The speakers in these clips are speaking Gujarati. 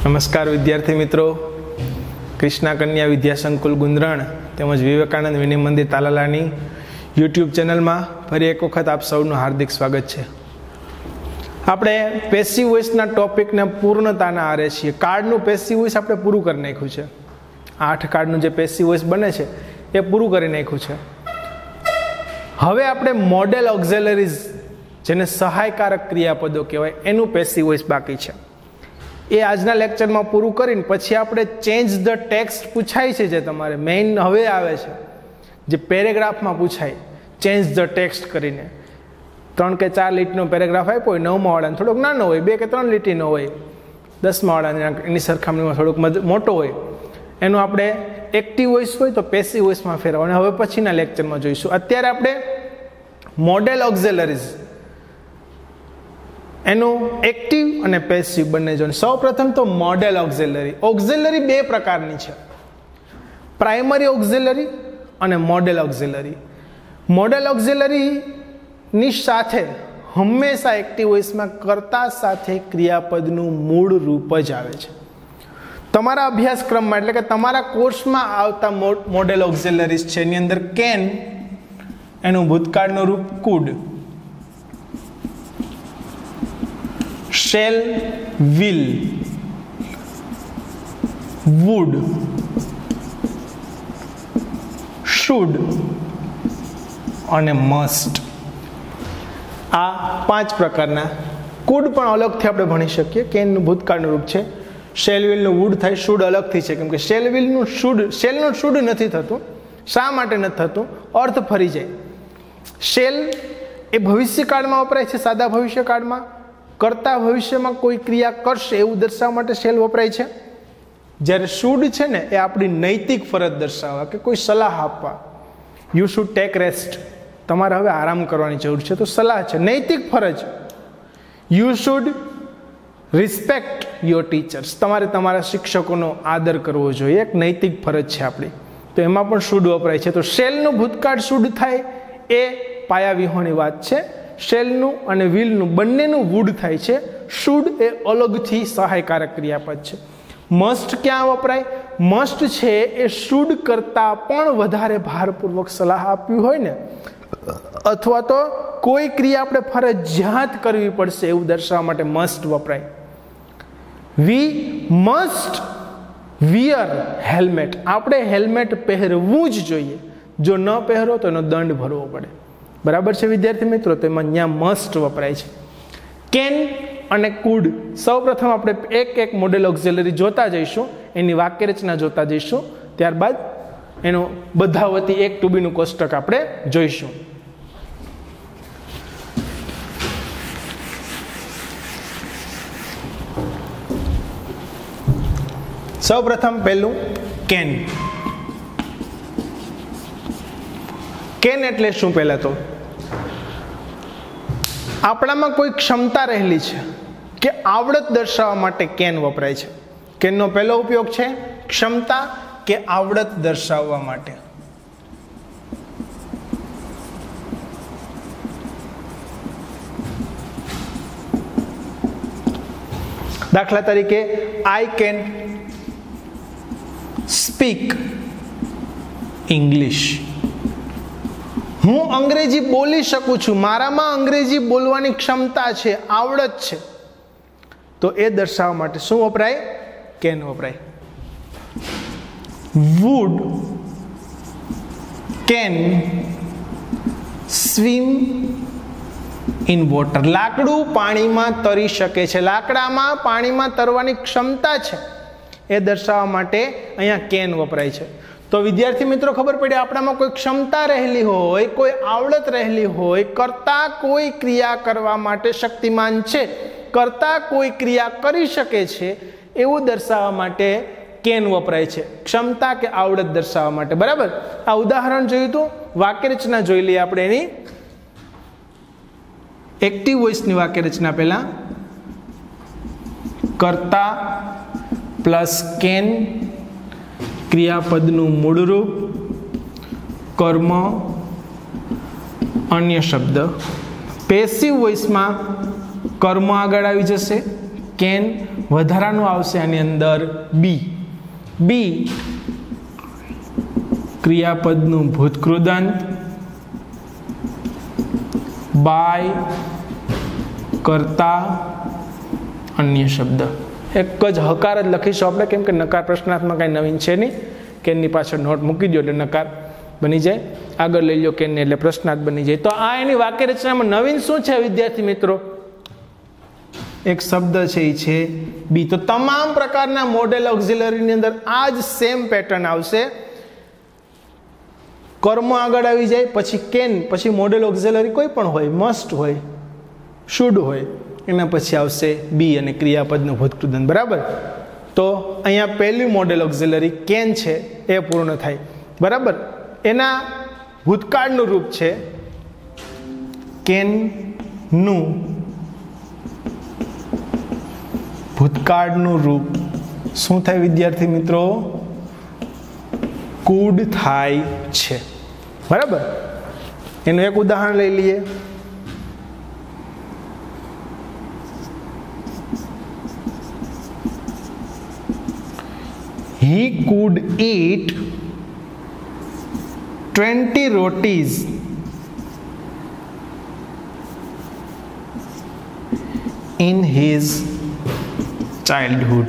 નમસ્કાર વિદ્યાર્થી મિત્રો, કૃષ્ણા કન્યા વિદ્યા સંકુલ ગુંદરણ તેમજ વિવેકાનંદ વિનય મંદિર તાલાલાની યુટ્યુબ ચેનલમાં ફરી એક વખત આપ સૌનું હાર્દિક સ્વાગત છે. આપણે પેસિવ વોઇસના ટોપિકને પૂર્ણતાના આરે છીએ. કાર્ડનું પેસિવ વોઇસ આપણે પૂરું કરી નાખ્યું છે. 8 કાર્ડનું જે પેસિવ વોઇસ બને છે એ પૂરું કરી નાખ્યું છે. હવે આપણે મોડેલ ઓક્ઝિલરીઝ, જેને સહાયકારક ક્રિયાપદો કહેવાય, એનું પેસિવ વોઇસ બાકી છે. એ આજના લેક્ચરમાં પૂરું કરીને પછી આપણે ચેન્જ ધ ટેક્સ્ટ પૂછાય છે, જે તમારે મેઇન હવે આવે છે, જે પેરેગ્રાફમાં પૂછાય, ચેન્જ ધ ટેક્સ્ટ કરીને 3 કે 4 લીટીનો પેરેગ્રાફ આપ્યો હોય, 9મા વાળાને થોડોક નાનો હોય, 2 કે 3 લીટીનો હોય, 10મા વાળાને એની સરખામણીમાં થોડોક મોટો હોય, એનું આપણે એક્ટિવ વોઇસ હોય તો પેસિવ વોઇસમાં ફેરવવાનું. હવે પછીના લેક્ચરમાં જોઈશું. અત્યારે આપણે મોડેલ ઓક્ઝિલરીઝ એનું એક્ટિવ અને પેસિવ બંને જોઈને. સૌ પ્રથમ તો મોડેલ ઓક્ઝિલરી. ઓક્ઝિલરી 2 પ્રકારની છે, પ્રાઇમરી ઓક્ઝિલરી અને મોડેલ ઓક્ઝિલરી. મોડેલ ઓક્ઝિલરીની સાથે હંમેશા એક્ટિવ વોઇસમાં કર્તા સાથે ક્રિયાપદનું મૂળ રૂપ જ આવે છે. તમારા અભ્યાસક્રમમાં એટલે કે તમારા કોર્સમાં આવતા મોડેલ ઓક્ઝિલરીઝ છે, એની અંદર કેન એનું ભૂતકાળનું રૂપ could, shall, will, would, should અને મસ્ટ. આ 5 પ્રકારના. કુડ પણ અલગથી આપણે ભણી શકીએ. કેનનું ભૂતકાળનું રૂપ છે. શેલ વિલનું વુડ થાય. શુડ અલગથી છે, કેમ કે શેલ વિલનું શુડ નથી થતું. શા માટે નથી થતું? અર્થ ફરી જાય. શેલ એ ભવિષ્યકાળમાં વપરાય છે, સાદા ભવિષ્યકાળમાં. કરતા ભવિષ્યમાં કોઈ ક્રિયા કરશે એવું દર્શાવવા માટે શેલ વપરાય છે. જ્યારે શુડ છે ને, એ આપણી નૈતિક ફરજ દર્શાવવા કે કોઈ સલાહ આપવા. યુ શુડ ટેક રેસ્ટ, તમારે હવે આરામ કરવાની જરૂર છે, તો સલાહ છે, નૈતિક ફરજ. You should respect your teachers, તમારે તમારા શિક્ષકોનો આદર કરવો જોઈએ, એક નૈતિક ફરજ છે આપણી. તો એમાં પણ શુડ વપરાય છે. તો શેલનું ભૂતકાળ શુડ થાય એ પાયા વિહોણી વાત છે. શેલનું અને વિલનું બંનેનું વુડ થાય છે. શુડ એ અલગથી સહાયકારક ક્રિયાપદ છે. મસ્ટ ક્યાં વપરાય? મસ્ટ છે એ શુડ કરતાં પણ વધારે ભારપૂર્વક સલાહ આપવી હોય ને, અથવા તો કોઈ ક્રિયા આપણે ફરજિયાત કરવી પડશે એવું દર્શાવવા માટે મસ્ટ વપરાય. વી મસ્ટ વિયર હેલ્મેટ, આપણે હેલ્મેટ પહેરવું જ જોઈએ. જો ન પહેરો તો એનો દંડ ભરવો પડે. બરાબર છે વિદ્યાર્થી મિત્રો? તો એમાં ત્યાં મસ્ટ વપરાય છે. કેન અને કુડ. સૌ પ્રથમ આપણે એક મોડેલ ઓક્ઝિલરી જોતા જઈશું, એની વાક્યરચના જોતા જઈશું, ત્યારબાદ એનો બધા વતી 1 to b નું કોષ્ટક આપણે જોઈશું. સૌ પ્રથમ પહેલું કેન. કેન એટલે શું? પહેલા તો આપણામાં કોઈ ક્ષમતા રહેલી છે કે આવડત દર્શાવવા માટે કેન વપરાય છે. કેનનો પહેલો ઉપયોગ છે ક્ષમતા કે આવડત દર્શાવવા માટે. દાખલા તરીકે, આઈ કેન સ્પીક ઇંગ્લિશ. હું અંગ્રેજી બોલી શકું છું, મારામાં અંગ્રેજી બોલવાની ક્ષમતા છે, આવડત છે. તો એ દર્શાવવા માટે શું વપરાય? કેન વપરાય. Wood can swim in water. લાકડું પાણીમાં તરી શકે છે, લાકડામાં પાણીમાં તરવાની ક્ષમતા છે, એ દર્શાવવા માટે અહીંયા કેન વપરાય છે. તો વિદ્યાર્થી મિત્રો, ખબર પડી આપણામાં કોઈ ક્ષમતા રહેલી હોય, કોઈ આવડત રહેલી હોય, કરતા કોઈ ક્રિયા કરવા માટે શક્તિમાન છે, કરતા કોઈ ક્રિયા કરી શકે છે એવું દર્શાવવા માટે કેન વપરાય છે. ક્ષમતા કે આવડત દર્શાવવા માટે. બરાબર? આ ઉદાહરણ જોયું તો વાક્યરચના જોઈ લઈએ આપણે એની. એક્ટિવ વોઇસની વાક્યરચના પહેલા. કર્તા પ્લસ કેન, ક્રિયાપદનું મૂળરૂપ, કર્મ, અન્ય શબ્દ. પેસિવ વોઇસમાં કર્મ આગળ આવી જશે, કેન, વધારાનું આવશે આની અંદર બી. બી ક્રિયાપદનું ભૂતકૃદંત બાય કરતા અન્ય શબ્દ. એક જ હકાર જ લખીશું આપણે, કેમ કે નકાર પ્રશ્નાર્થમાં કાંઈ નવીન છે નહીં. કેનની પાછળ નોટ મૂકી દો એટલે નકાર બની જાય. આગળ લઈ લો કેનને એટલે પ્રશ્નાર્થ બની જાય. તો આ એની વાક્ય રચનામાં નવીન શું છે વિદ્યાર્થી મિત્રો? એક શબ્દ છે એ છે બી. તો તમામ પ્રકારના મોડેલ ઓક્ઝિલરીની અંદર આ જ સેમ પેટર્ન આવશે. કર્મ આગળ આવી જાય, પછી કેન, પછી મોડેલ ઓક્ઝિલરી કોઈ પણ હોય, મસ્ટ હોય, શુડ હોય, એના પછી આવશે બી અને ક્રિયાપદનું ભૂતકૃદંત. બરાબર. તો અહીંયા પહેલી મોડેલ ઓક્ઝિલરી કેન છે એ પૂર્ણ થાય. બરાબર. એના ભૂતકાળનું રૂપ છે કેનનું ભૂતકાળનું રૂપ શું થાય વિદ્યાર્થી મિત્રો? કુડ થાય છે. બરાબર. એનું એક ઉદાહરણ લઈ લઈએ. He could eat 20 rotis in his childhood.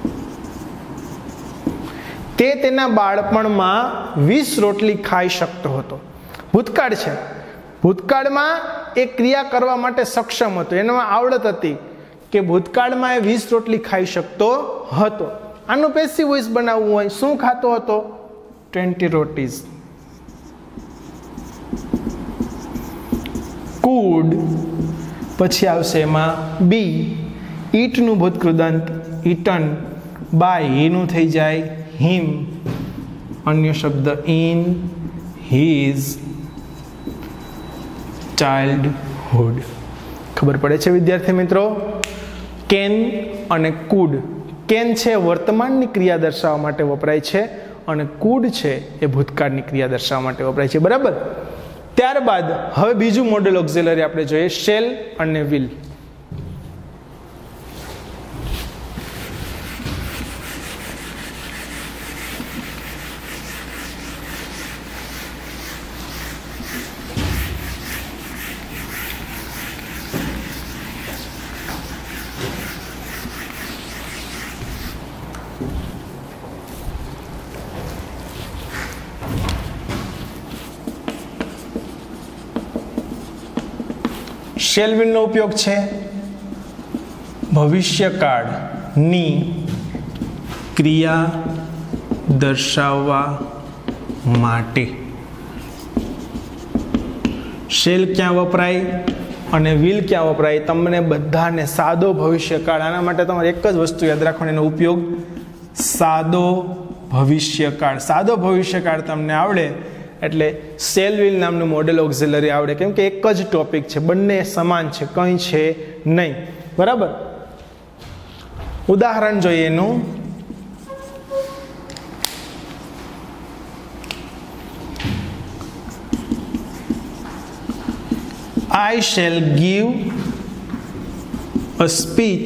તે તેના બાળપણમાં 20 રોટલી ખાઈ શકતો હતો. ભૂતકાળ છે. ભૂતકાળમાં એ ક્રિયા કરવા માટે સક્ષમ હતો, એનામાં આવડત હતી કે ભૂતકાળમાં એ 20 રોટલી ખાઈ શકતો હતો. આનું પેસિવ વોઇસ બનાવવું હોય, શું ખાતો હતો? 20 રોટીઝ. કુડ પછી આવશે એમાં બી. ઈટનું ભૂતકૃદંત ઈટન, બાય હીનું થઈ જાય હિમ, અન્ય શબ્દ ઇન હીઝ ચાઇલ્ડહુડ. ખબર પડે છે વિદ્યાર્થી મિત્રો? કેન અને કુડ. કેન છે વર્તમાનની ક્રિયા દર્શાવવા માટે વપરાય છે અને કુડ છે એ ભૂતકાળની ક્રિયા દર્શાવવા માટે વપરાય છે. બરાબર. ત્યારબાદ હવે બીજું મોડેલ ઓક્ઝિલરી આપણે જોઈએ, શેલ અને વિલ. શેલ વિલનો ઉપયોગ છે ભવિષ્યકાળની ક્રિયા દર્શાવવા માટે. શેલ ક્યાં વપરાય અને વિલ ક્યાં વપરાય? તમને બધાને સાદો ભવિષ્યકાળ. આના માટે તમારે એક જ વસ્તુ યાદ રાખવાની, એનો ઉપયોગ સાદો ભવિષ્યકાળ. સાદો ભવિષ્યકાળ તમને આવડે એટલે શેલ વિલ નામનું મોડેલ ઓક્ઝિલરી આવડે, કેમ કે એક જ ટોપિક છે, બંને સમાન છે, કંઈ છે નહીં. બરાબર. ઉદાહરણ જોઈએ એનું. I shall give a speech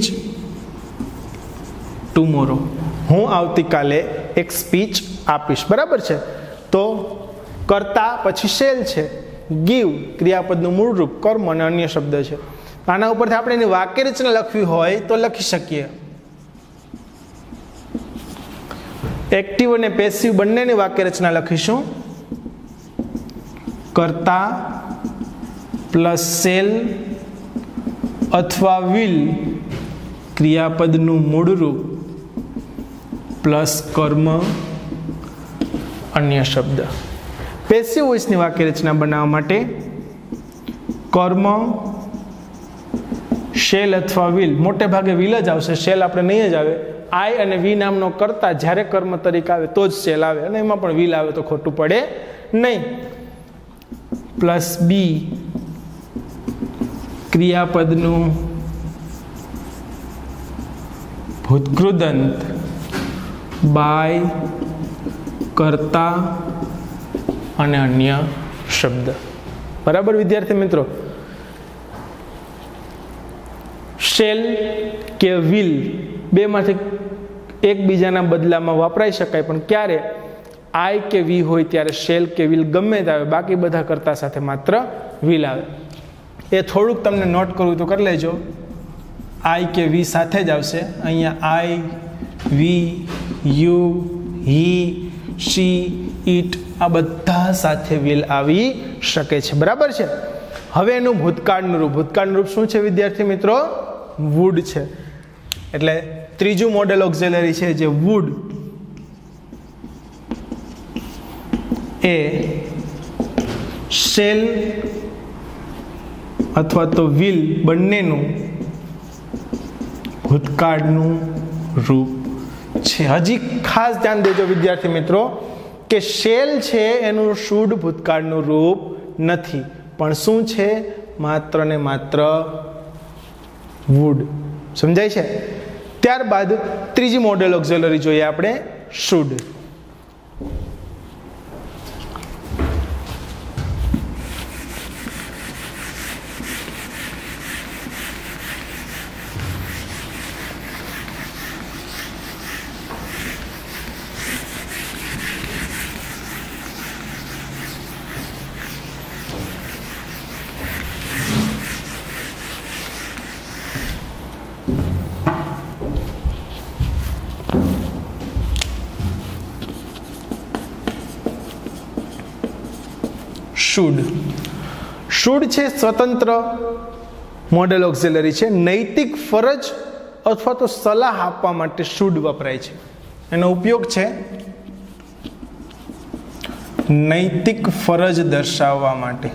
tomorrow. હું આવતીકાલે એક સ્પીચ આપીશ. બરાબર છે. તો કર્તા પછી શેલ છે, ગીવ ક્રિયાપદનું મૂળ રૂપ, કર્મ અને અન્ય શબ્દ છે. આના ઉપરથી આપણે એની વાક્ય રચના લખવી હોય તો લખી શકીએ. એક્ટિવ અને પેસિવ બંનેની વાક્ય રચના લખીશું. કર્તા પ્લસ શેલ અથવા વિલ ક્રિયાપદનું મૂળ રૂપ પ્લસ કર્મ અન્ય શબ્દ. પેસિવ વોઇસની વાક્ય રચના બનાવવા માટે કર્મ શેલ અથવા વિલ, મોટે ભાગે વિલ જ આવશે, શેલ આપણે નહીં જ આવે. આઈ અને વી નામનો કરતા જ્યારે કર્મ તરીકે આવે તો જ શેલ આવે, અને એમાં પણ વિલ આવે તો ખોટું પડે નહીં. પ્લસ બી ક્રિયાપદનું ભૂતકૃદંત બાય કર્તા અને અન્ય શબ્દ. બરાબર વિદ્યાર્થી મિત્રો. શેલ કે વિલ બેમાંથી એકબીજાના બદલામાં વપરાઈ શકાય, પણ ક્યારે આઈ કે વી હોય ત્યારે શેલ કે વિલ ગમે તે આવે, બાકી બધા કરતા સાથે માત્ર વિલ આવે. એ થોડુંક તમને નોટ કરવું તો કરી લેજો. આઈ કે વી સાથે જ આવશે. અહીંયા આઈ, વી, યુ, હી, શી, ઇટ આ બધા સાથે વિલ આવી શકે છે. બરાબર છે. હવે એનું ભૂતકાળનું રૂપ. ભૂતકાળનું રૂપ શું છે વિદ્યાર્થી મિત્રો? વુડ છે. એટલે ત્રીજું મોડેલ ઓક્ઝિલરી છે જે વુડ, એ શેલ અથવા તો વિલ બંનેનું ભૂતકાળનું રૂપ છે. હજી ખાસ ધ્યાન દેજો વિદ્યાર્થી મિત્રો કે શેલ છે એનું શુડ ભૂતકાળનું રૂપ નથી, પણ શું છે? માત્ર ને માત્ર વુડ. સમજાય છે? ત્યારબાદ ત્રીજી મોડેલ ઓક્ઝિલરી જોઈએ આપણે, શુડ. શુડ. શુડ છે સ્વતંત્ર મોડેલ ઓક્ઝિલરી છે. નૈતિક ફરજ અથવા તો સલાહ આપવા માટે શુડ વપરાય છે. એનો ઉપયોગ છે નૈતિક ફરજ દર્શાવવા માટે.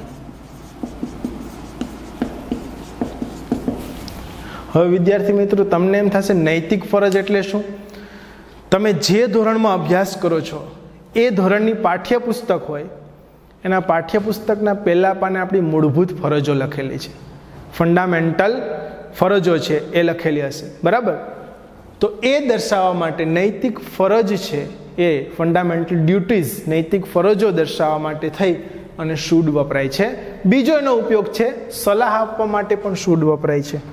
હવે વિદ્યાર્થી મિત્રો તમને એમ થશે નૈતિક ફરજ એટલે શું? તમે જે ધોરણમાં અભ્યાસ કરો છો એ ધોરણની પાઠ્યપુસ્તક હોય, એના પાઠ્યપુસ્તકના પહેલા પાને આપણી મૂળભૂત ફરજો લખેલી છે, ફંડામેન્ટલ ફરજો છે એ લખેલી હશે. બરાબર? તો એ દર્શાવવા માટે નૈતિક ફરજ છે એ ફંડામેન્ટલ ડ્યુટીઝ, નૈતિક ફરજો દર્શાવવા માટે થઈ અને શુડ વપરાય છે. બીજો એનો ઉપયોગ છે સલાહ આપવા માટે પણ શુડ વપરાય છે.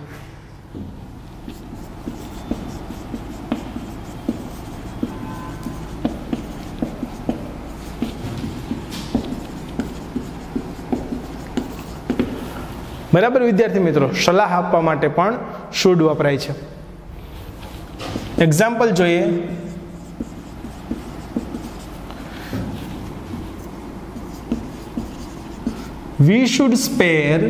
બરાબર વિદ્યાર્થી મિત્રો? સલાહ આપવા માટે પણ શુડ વપરાય છે. એક્ઝામ્પલ જોઈએ. We should spare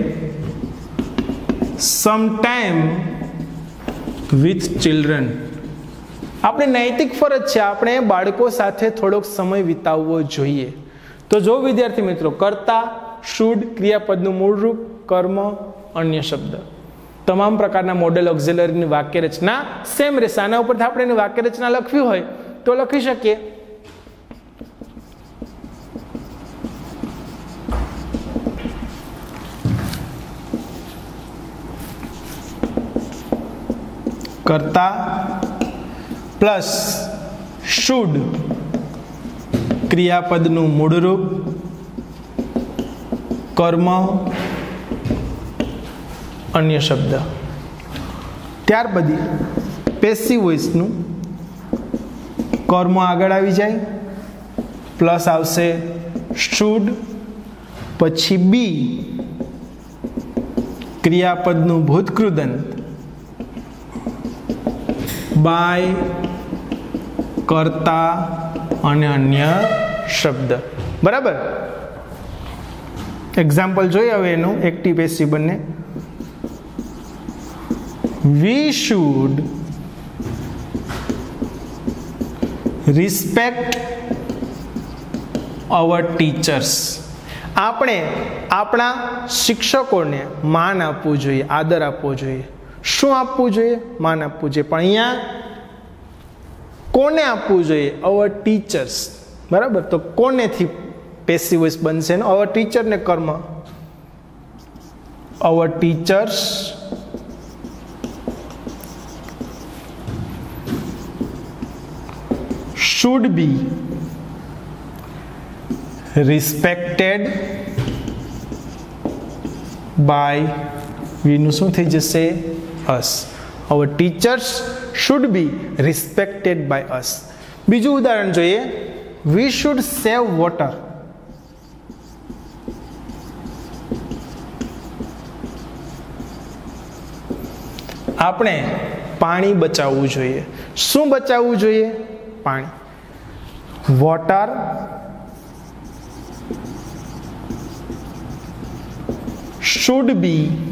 some time with children. આપણે નૈતિક ફરજ છે, આપણે બાળકો સાથે થોડોક સમય વિતાવવો જોઈએ. તો જો વિદ્યાર્થી મિત્રો, કર્તા, શુડ, ક્રિયાપદનું મૂળ રૂપ, કર્મ, અન્ય શબ્દ, તમામ પ્રકારના મોડેલ ઓક્ઝિલરીની વાક્ય રચના સેમ રહેશે. આના ઉપરથી આપણે એની વાક્ય રચના લખવી હોય તો લખી શકીએ. કર્તા પ્લસ શુડ, ક્રિયાપદનું મૂળ રૂપ, કર્મ, અન્ય શબ્દ. ત્યાર પછી પેસિવ વોઇસનું કર્મ આગળ આવી જાય, પ્લસ આવશે શુડ, પછી બી, ક્રિયાપદનું ભૂતકૃદંત, બાય, કર્તા અને અન્ય શબ્દ. બરાબર? એક્ઝામ્પલ જોઈએ હવે એનું એક્ટિવ પેસિવ બંને. We should respect our teachers. આપણે આપણા શિક્ષકોને માન આપવું જોઈએ, આદર આપવો જોઈએ. શું આપવું જોઈએ? માન આપવું જોઈએ. પણ અહીંયા કોને આપવું જોઈએ? Our teachers. બરાબર? તો કોનેથી પેસિવ વોઇસ બનશે? અવર ટીચર ને કર્મ. Our teachers should be respected by, we નું શું થઈ જશે? us. Our teachers should be respected by us. બીજું ઉદાહરણ જોઈએ. We should save water. આપણે પાણી બચાવવું જોઈએ. શું બચાવવું જોઈએ? પાણી. Water should be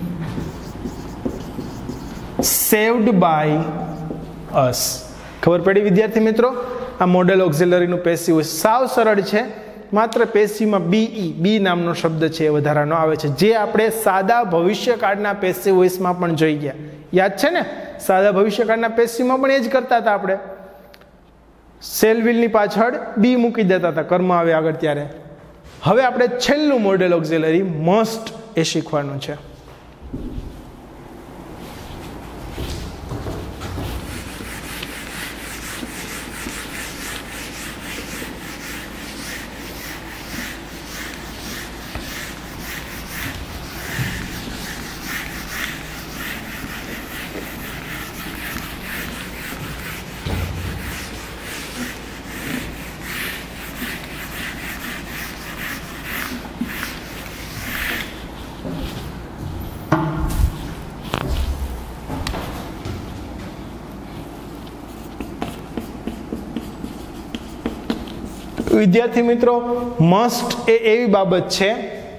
saved by us. ખબર પડી વિદ્યાર્થી મિત્રો? આ મોડેલ ઓક્ઝિલરીનું પેસિવ વોઇસ સાવ સરળ છે. માત્ર પેસિવમાં બી નામનો શબ્દ છે એ વધારાનો આવે છે, જે આપણે સાદા ભવિષ્યકાળના પેસિવ વોઇસમાં પણ જોઈ ગયા. યાદ છે ને? સાદા ભવિષ્યકાળના પેસિવમાં પણ એ જ કરતા હતા આપણે. સેલ વ્હીલની પાછળ બી મૂકી દેતા હતા કર્મ આવે આગળ ત્યારે. હવે આપણે છેલ્લું મોડેલ ઓક્ઝિલરી મસ્ટ એ શીખવાનું છે. વિદ્યાર્થી મિત્રો, મસ્ટ એ એવી બાબત છે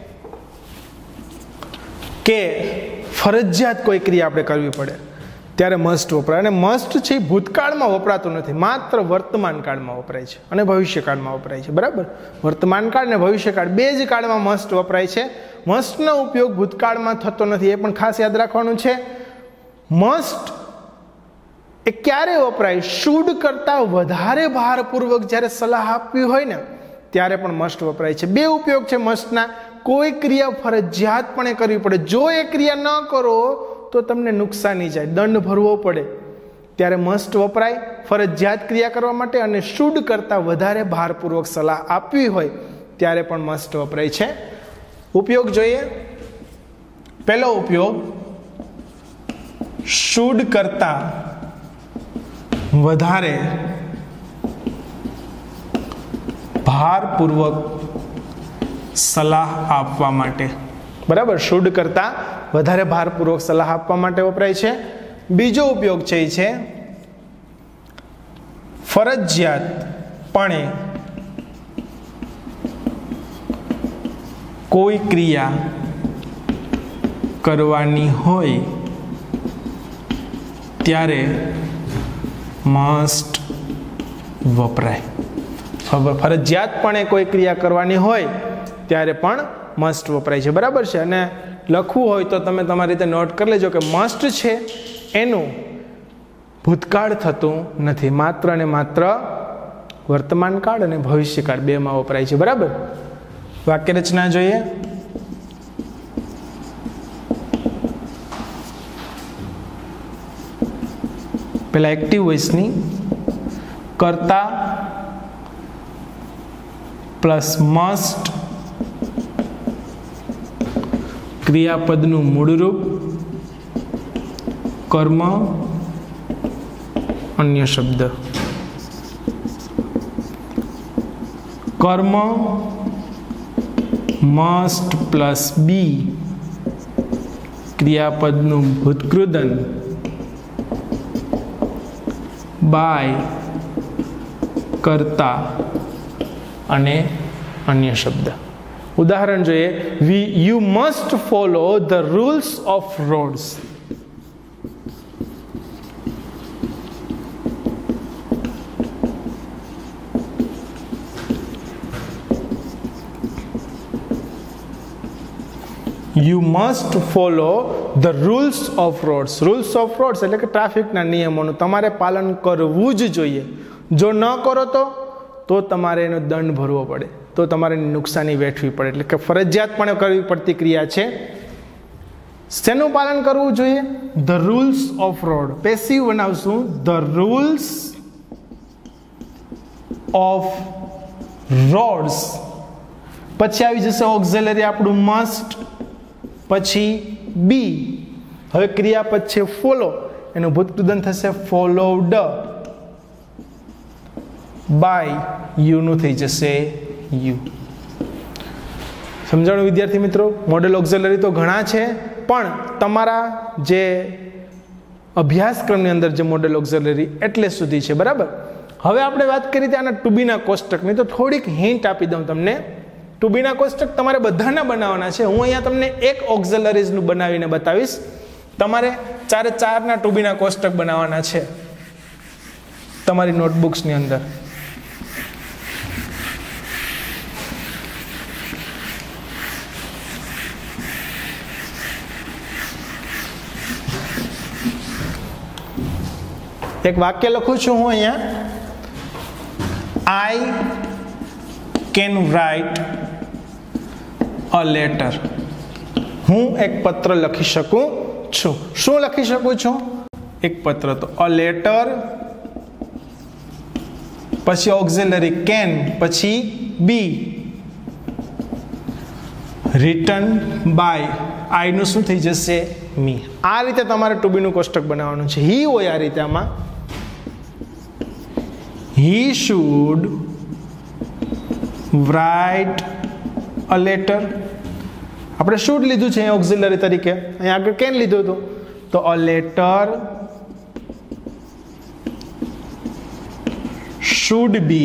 કે ફરજિયાત કોઈ ક્રિયા આપણે કરવી પડે ત્યારે મસ્ટ વપરાય. અને મસ્ટ છે એ ભૂતકાળમાં વપરાતું નથી, માત્ર વર્તમાન કાળમાં વપરાય છે અને ભવિષ્યકાળમાં વપરાય છે. બરાબર? વર્તમાન કાળ અને ભવિષ્યકાળ બે જ કાળમાં મસ્ટ વપરાય છે. મસ્ટનો ઉપયોગ ભૂતકાળમાં થતો નથી, એ પણ ખાસ યાદ રાખવાનું છે. મસ્ટ એ ક્યારે વપરાય? શુડ કરતાં વધારે ભારપૂર્વક જ્યારે સલાહ આપવી હોય ને ત્યારે પણ મસ્ટ વપરાય છે. બે ઉપયોગ છે મસ્ટના. કોઈ ક્રિયા ફરજિયાતપણે કરવી પડે, જો એ ક્રિયા ન કરો તો તમને નુકસાની જાય, દંડ ભરવો પડે, ત્યારે મસ્ટ વપરાય ફરજિયાત ક્રિયા કરવા માટે. અને શુડ કરતાં વધારે ભારપૂર્વક સલાહ આપવી હોય ત્યારે પણ મસ્ટ વપરાય છે. ઉપયોગ જોઈએ. પહેલો ઉપયોગ, શુડ કરતાં વધારે ભારપૂર્વક સલાહ આપવા માટે. બરાબર? શુડ કરતાં વધારે ભારપૂર્વક સલાહ આપવા માટે વપરાય છે. બીજો ઉપયોગ છે એ છે ફરજિયાતપણે કોઈ ક્રિયા કરવાની હોય ત્યારે મસ્ટ વપરાય. ફરજિયાતપણે કોઈ ક્રિયા કરવાની હોય ત્યારે પણ મસ્ટ વપરાય છે. બરાબર છે? અને લખવું હોય તો તમે તમારી રીતે નોટ કરી લેજો કે મસ્ટ છે એનું ભૂતકાળ થતું નથી, માત્ર ને માત્ર વર્તમાન કાળ અને ભવિષ્યકાળ બેમાં વપરાય છે. બરાબર? વાક્ય રચના જોઈએ. પેલા એક્ટિવ વોઇસની કર્તા પ્લસ મસ્ટ ક્રિયાપદનું મૂળરૂપ કર્મ અન્ય શબ્દ. કર્મ મસ્ટ પ્લસ બી ક્રિયાપદનું ભૂતકૃદન બાય કર્તા અને અન્ય શબ્દ. ઉદાહરણ જોઈએ. You must follow the rules of roads. You must follow the rules of roads. Rules of roads એટલે કે ટ્રાફિકના નિયમોનું તમારે પાલન કરવું જ જોઈએ. જો ન કરો તો તમારે એનો દંડ ભરવો પડે, તો તમારે નુકસાની વેઠવી પડે. એટલે કે ફરજિયાતપણે કરવી પડતી ક્રિયા છે. શેનું પાલન કરવું જોઈએ? The rules of road. Passive બનાવશું ધ રૂલ્સ ઓફ રોડ્સ. પછી આવી જશે ઓક્ઝિલરી આપણું મસ્ટ, પછી બી. હવે ક્રિયાપદ છે ફોલો, એનું ભૂતકૃદંત થશે ફોલોવડ બાય યુનું થઈ જશે યુ. સમજાણું વિદ્યાર્થી મિત્રો? મોડેલ ઓક્ઝિલરી તો ઘણા છે, પણ તમારા જે અભ્યાસક્રમની અંદર જે મોડેલ ઓક્ઝિલરી એટલે સુધી છે. બરાબર. હવે આપણે વાત કરી હતી આના ટુબીના કોષ્ટકની, તો થોડીક હિન્ટ આપી દઉં તમને. ટુબીના કોષ્ટક તમારે બધાના બનાવવાના છે. હું અહીંયા તમને એક ઓક્ઝિલરીઝનું બનાવીને બતાવીશ. તમારે 4 ટુબીના કોષ્ટક બનાવવાના છે તમારી નોટબુક્સની અંદર. એક વાક્ય લખું છું હું અહીંયા. I can write a letter. હું એક પત્ર લખી શકું છું. શું લખી શકું છું? એક પત્ર. તો અ લેટર, પછી ઓક્ઝિલરી કેન, પછી બી રિટન બાય, આઈ નું શું થઈ જશે? મી. આ રીતે તમારે ટુબીનું કોષ્ટક બનાવવાનું છે. હી હોય આ રીતે. આમાં he should write a letter. આપણે should લીધું છે ઓક્ઝિલરી તરીકે, અહીંયા આગળ કેન લીધું હતું. તો a letter should be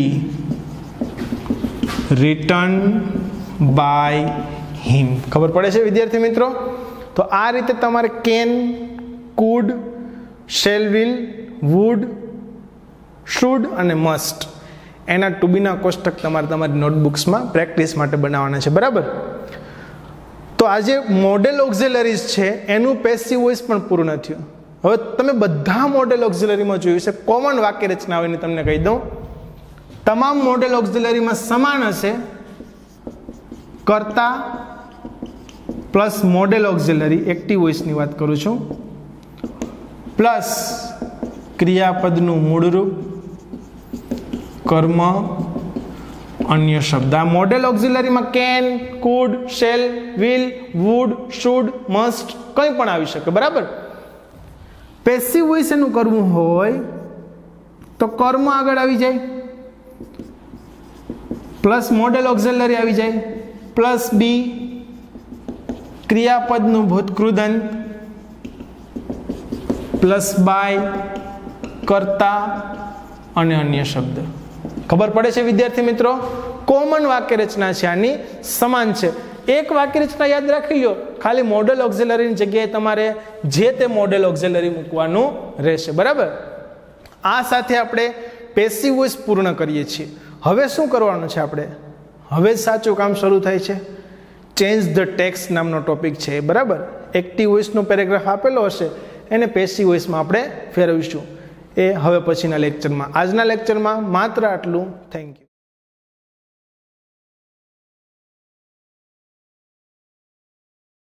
written by him. ખબર પડે છે વિદ્યાર્થી મિત્રો? તો આ રીતે તમારે can, could, shall, will, would, should અને મસ્ટ એના ટુબીના કોષ્ટક તમારે તમારી નોટબુક્સમાં પ્રેક્ટિસ માટે બનાવવાના છે. બરાબર. તો આ જે મોડેલ ઓક્ઝિલરીઝ છે એનું પેસિવ વોઇસ પણ પૂરું થયું. હવે તમે બધા મોડેલ ઓક્ઝિલરીમાં જોયું છે. કોમન વાક્ય રચના હોય તમને કહી દઉં. તમામ મોડેલ ઓક્ઝિલરીમાં સમાન હશે. કર્તા પ્લસ મોડેલ ઓક્ઝિલરી, એક્ટિવ વોઇસની વાત કરું છું, પ્લસ ક્રિયાપદનું મૂળરૂપ, કર્મ, અન્ય શબ્દ. આ મોડેલ ઓક્ઝિલરીમાં can, could, shall, will, would, should, must કંઈ પણ આવી શકે. બરાબર. પેસિવ વોઇસ એનું કરવું હોય તો કર્મ આગળ આવી જાય, પ્લસ મોડેલ ઓક્ઝિલરી આવી જાય, પ્લસ બી ક્રિયાપદનું ભૂતકૃદંત, પ્લસ બાય કર્તા અને અન્ય શબ્દ. ખબર પડે છે વિદ્યાર્થી મિત્રો? કોમન વાક્ય રચના છે, આની સમાન છે. એક વાક્ય રચના યાદ રાખી લો, ખાલી મોડેલ ઓક્ઝિલરીની જગ્યાએ તમારે જે તે મોડેલ ઓક્ઝિલરી મૂકવાનું રહેશે. બરાબર. આ સાથે આપણે પેસિવ વોઇસ પૂર્ણ કરીએ છીએ. હવે શું કરવાનું છે આપણે? હવે સાચું કામ શરૂ થાય છે. ચેન્જ ધ ટેક્સ્ટ નામનો ટોપિક છે. બરાબર. એક્ટિવ વોઇસનો પેરેગ્રાફ આપેલો હશે, એને પેસિવ વોઇસમાં આપણે ફેરવીશું. એ હવે પછીના લેક્ચરમાં. આજના લેક્ચરમાં માત્ર આટલું. Thank you.